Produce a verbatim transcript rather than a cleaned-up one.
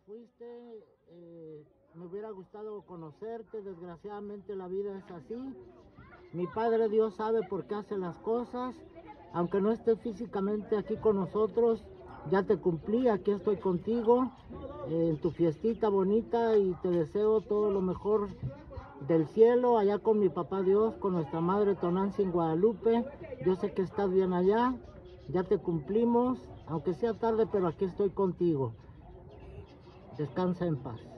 fuiste, eh, me hubiera gustado conocerte, desgraciadamente la vida es así. Mi Padre Dios sabe por qué hace las cosas, aunque no estés físicamente aquí con nosotros, ya te cumplí, aquí estoy contigo, eh, en tu fiestita bonita, y te deseo todo lo mejor del cielo, allá con mi papá Dios, con nuestra madre Tonantzin en Guadalupe. Yo sé que estás bien allá, ya te cumplimos, aunque sea tarde, pero aquí estoy contigo. Descansa en paz.